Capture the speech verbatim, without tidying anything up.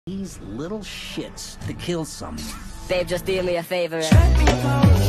these little shits to kill someone. Babe, just do me a favor.